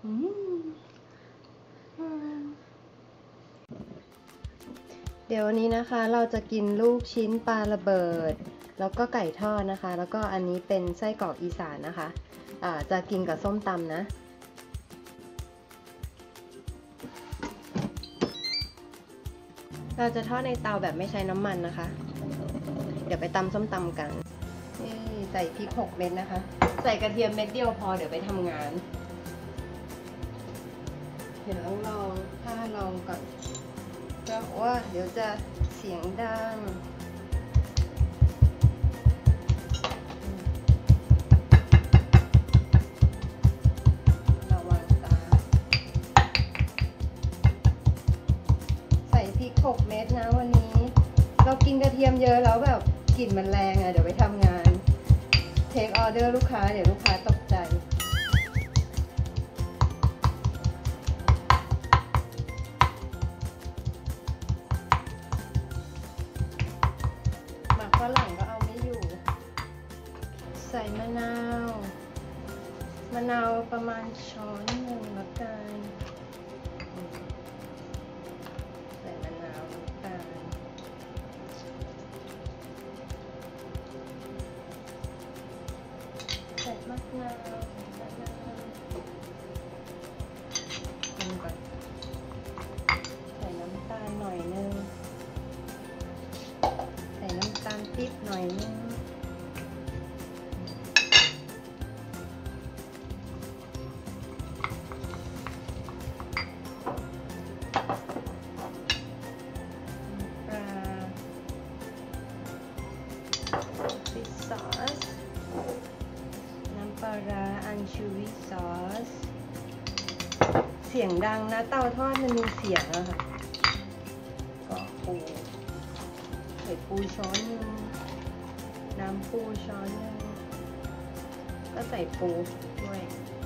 เดี๋ยววันนี้นะคะเราจะกินลูกชิ้นปลาระเบิดแล้วก็ไก่ทอดนะคะแล้วก็อันนี้เป็นไส้กรอกอีสานนะคะจะกินกับส้มตำนะเราจะทอดในเตาแบบไม่ใช้น้ำมันนะคะเดี๋ยวไปตำส้มตำกันนี่ใส่พริก6 เม็ดนะคะใส่กระเทียมเม็ดเดียวพอเดี๋ยวไปทำงานเดี๋ยวลองถ้าลองก่อนเพราะว่าเดี๋ยวจะเสียงดังระวังตาใส่พริก6 เม็ดนะวันนี้เรากินกระเทียมเยอะแล้วแบบกลิ่นมันแรงอ่ะเดี๋ยวไปทำงานเทคออเดอร์ลูกค้าเดี๋ยวลูกค้าตกใจฝรั่งก็เอาไม่อยู่ใส่มะนาวประมาณช้อนหนึ่งละกันใส่มะนาวน้ำตาลใส่มะนาวคนก่อนใส่น้ำตาลหน่อยนึงใส่น้ำตาลปิ๊บหน่อยนึงปลาฟิชซอสน้ำปลาร้าอันชูวีซอสเสียงดังนะเตาทอดมันมีเสียงอะค่ะก็ปูใส่ปูช้อนนึงน้ำปูช้อนนึงก็ใส่ปูด้วย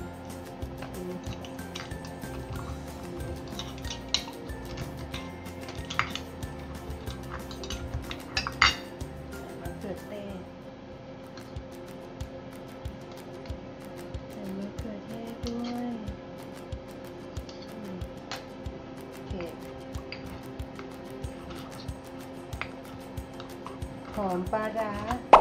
มะเขือเทศใส่มะเขือเทศด้วยโอเคหอมปลาร้า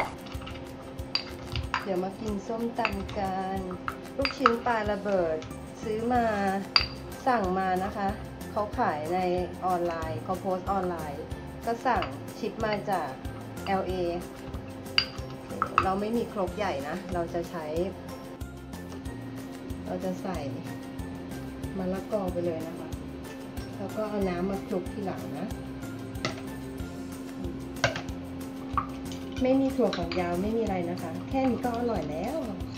เดี๋ยวมากินส้มตำกันลูกชิ้นปลาระเบิดซื้อมาสั่งมานะคะเขาขายในออนไลน์เขาโพสต์ออนไลน์ก็สั่งชิปมาจาก LA เราไม่มีครกใหญ่นะเราจะใส่มะละกอไปเลยนะคะแล้วก็เอาน้ำมาคลุกทีหลังนะไม่มีถั่วฝักยาวไม่มีอะไรนะคะแค่นี้ก็อร่อยแล้ว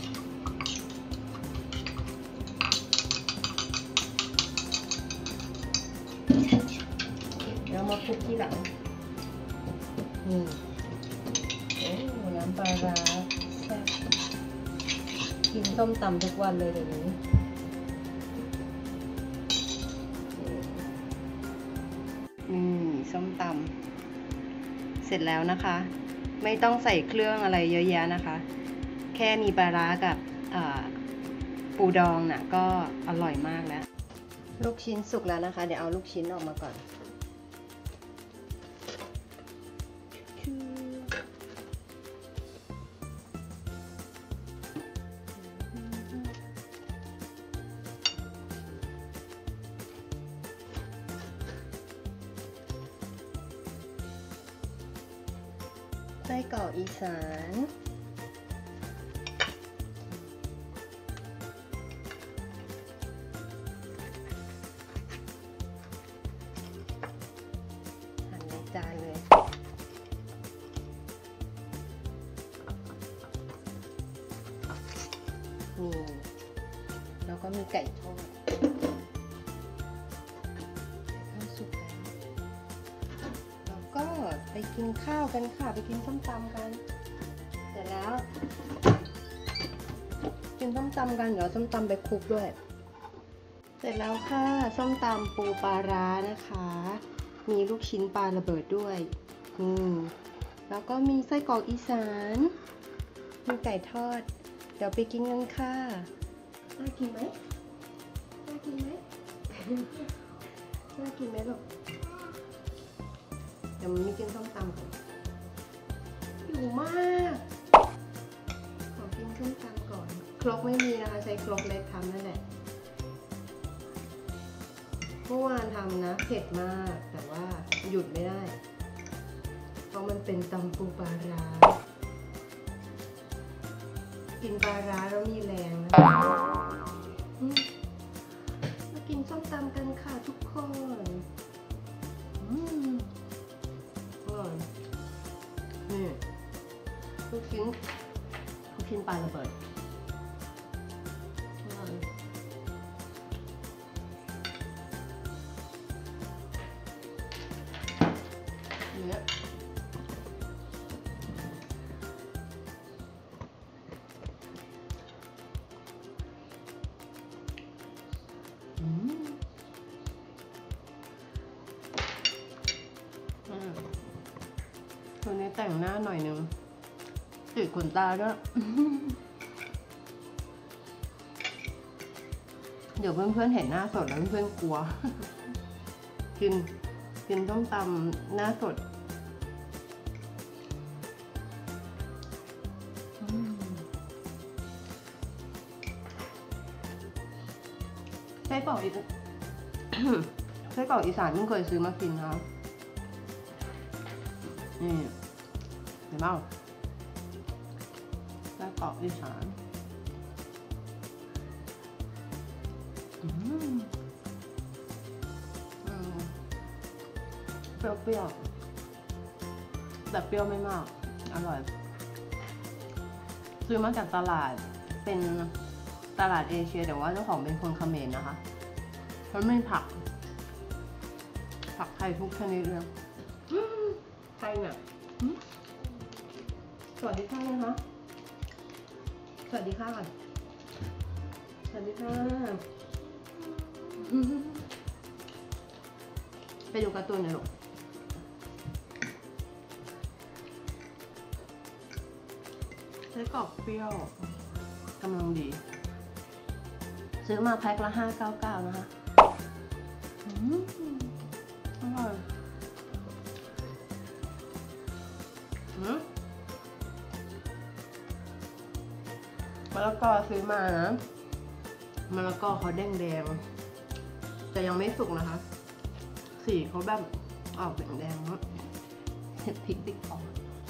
แล้วมาคลุกทีหลังนี่โอ้น้ำปลาร้าแซ่บกินส้มตำทุกวันเลยเดี๋ยวนี้ส้มตำเสร็จแล้วนะคะไม่ต้องใส่เครื่องอะไรเยอะแยะนะคะแค่มีปลาร้ากับปูดองน่ะก็อร่อยมากแล้วลูกชิ้นสุกแล้วนะคะเดี๋ยวเอาลูกชิ้นออกมาก่อนไส้กรอกอีสานหั่นในจานเลยนี่แล้วก็มีไก่ทอดสุกแล้วก็ไปกินข้าวกันค่ะไปกินส้มตำกันเสร็จแล้วกินส้มตำกันเดี๋ยวส้มตำไปคลุกด้วยเสร็จแล้วค่ะส้มตำปูปลาร้านะคะมีลูกชิ้นปลาระเบิดด้วยแล้วก็มีไส้กรอกอีสานมีไก่ทอดเดี๋ยวไปกินกันค่ะน่ากินไหมน่ากินไหมลูกเดี๋ยวมันมีกินส้มตำก่อนหิวมากขอกินส้มตำก่อนครกไม่มีนะคะใช้ครกเล็กทำนั่นแหละเมื่อวานทำนะเผ็ดมากแต่ว่าหยุดไม่ได้เพราะมันเป็นตำปูปลาร้ากินปลาร้าแล้วมีแรงนะมากินส้มตำกันค่ะทุกคนอร่อยนี่ลูกชิ้นปลาระเบิดอร่อยเนี่ยตัวนี้แต่งหน้าหน่อยนึงติดขนตาด้วย เดี๋ยวเพื่อนๆเห็นหน้าสดแล้วเพื่อนๆกลัว กินต้มตำหน้าสดไส้กรอกไส้กรอกอีสานเพิ่งเคยซื้อมากินครับนี่เห็นเปล่าไส้กรอกอีสานเปรี้ยวๆแต่เปรี้ยวไม่มากอร่อยซื้อมาจากตลาดเป็นตลาดเอเชียแต่ว่าเจ้าของเป็นคนเขมรนะคะมันไม่ผักไทยทุกชนิดเลยไทยเนี่ยสวัสดีค่ะนะคะสวัสดีค่ะสวัสดีค่ะไปดูการ์ตูนหน่อยลูกไส้กรอกเปรี้ยวกำลังดีซื้อมาแพ็คละ599นะคะอร่อยมะละกอซื้อมานะมะละกอเขาแดงแต่ยังไม่สุกนะคะสีเขาแบบออกแดงๆแล้วเห็ดพริกติดคอ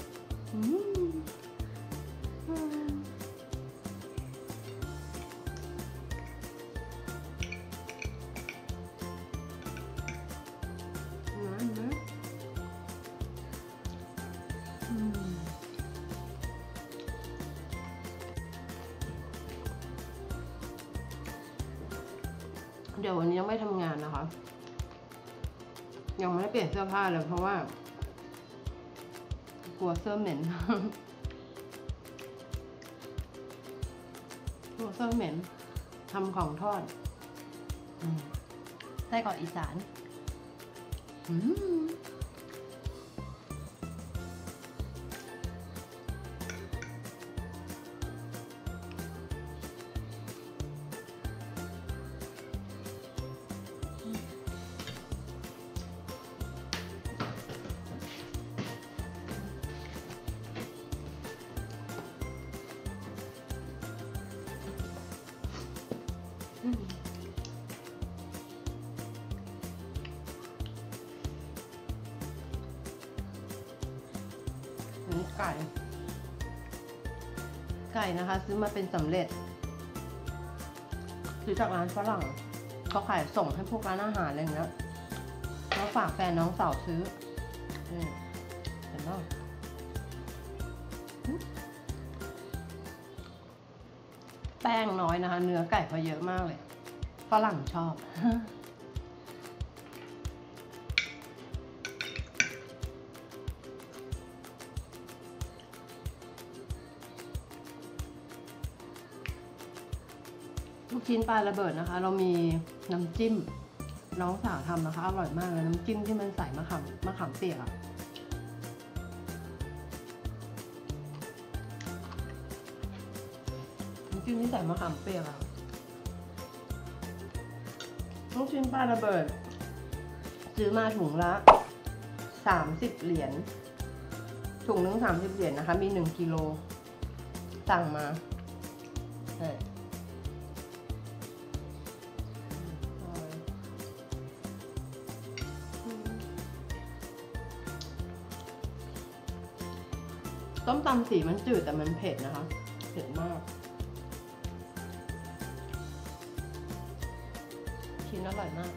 เดี๋ยววันนี้ยังไม่ทำงานนะคะยังไม่ได้เปลี่ยนเสื้อผ้าเลยเพราะว่ากลัวเสื้อเหม็นทำของทอดไส้กรอกอีสานนี่ไก่นะคะซื้อมาเป็นสำเร็จซื้อจากร้านฝรั่งเขาขายส่งให้พวกร้านอาหารอะไรอย่างเงี้ยแล้วฝากแฟนน้องสาวซื้อเห็นไหมแป้งน้อยนะคะเนื้อไก่เขาเยอะมากเลยฝรั่งชอบลูกชิ้นปลาระเบิดนะคะเรามีน้ำจิ้มน้องสาวทำนะคะอร่อยมากเลยน้ำจิ้มที่มันใส่มะขามเปียกอะน้ำจิ้มที่ใส่มะขามเปียกอะลูกชิ้นปลาระเบิดซื้อมาถุงละ30 เหรียญถุงนึง30 เหรียญนะคะมี1 กิโลสั่งมาต้มตำสีมันจืดแต่มันเผ็ดนะคะเผ็ดมากชิ้นอร่อยมาก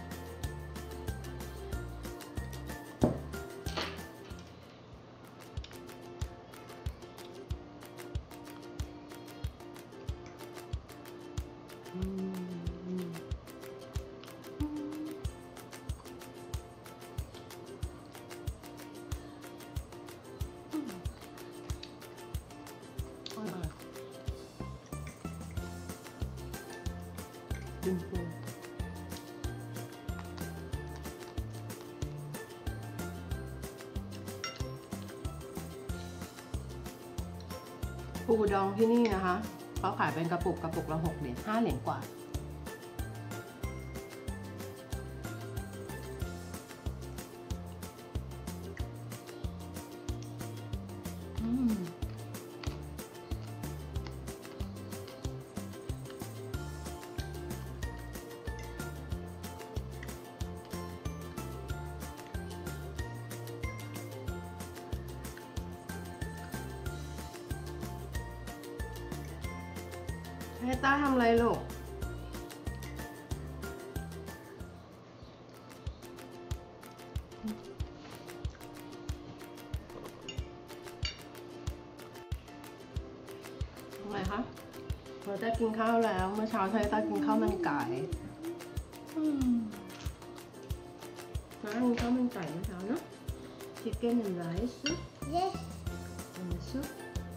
ปูดองที่นี่นะคะเขาขายเป็นกระปุกละ6 เหรียญ5 เหรียญกว่าให้ต้าทำอะไรลูกทำไมคะเราจะกินข้าวแล้วเมื่อเช้าใช้ต้ากินข้าวมันไก่ต้ากินข้าวมันไก่เมื่อเช้าเนาะ Chicken and rice Yes and the soup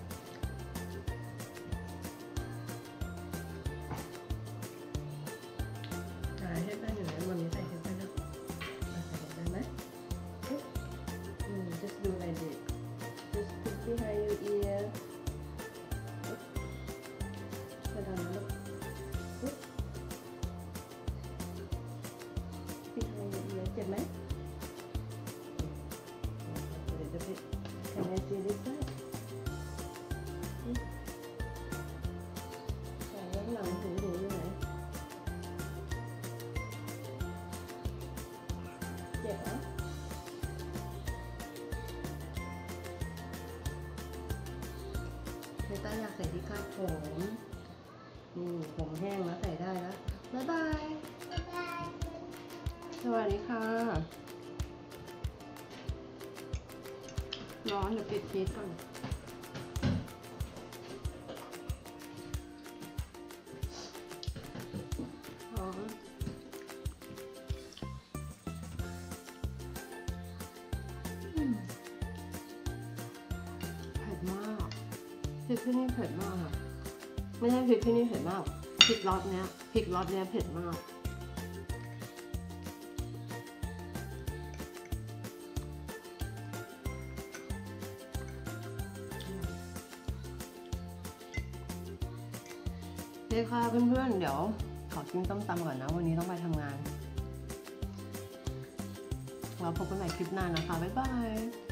just do like this just put behind your ear ไปทางนั้นลูก behind your ear เจ็บไหมเดี๋ยวจะไป Can I see this side ข้างหลังหูอยู่ไหนเจ็บอ่ะเนต้าอยากใส่ที่คาดผมผมแห้งแล้วใส่ได้แล้วบ๊ายบายสวัสดีค่ะร้อนเดี๋ยวปิดฟีดก่อนร้อนเผ็ดมากพริกที่นี่เผ็ดมากค่ะไม่ใช่พริกที่นี่เผ็ดมากพริกรสเนี้ยเผ็ดมากเฮ้ค่ะเพื่อนๆเดี๋ยวขอกินต้มตำก่อนนะวันนี้ต้องไปทำงานเราพบกันใหม่คลิปหน้านะคะบ๊ายบาย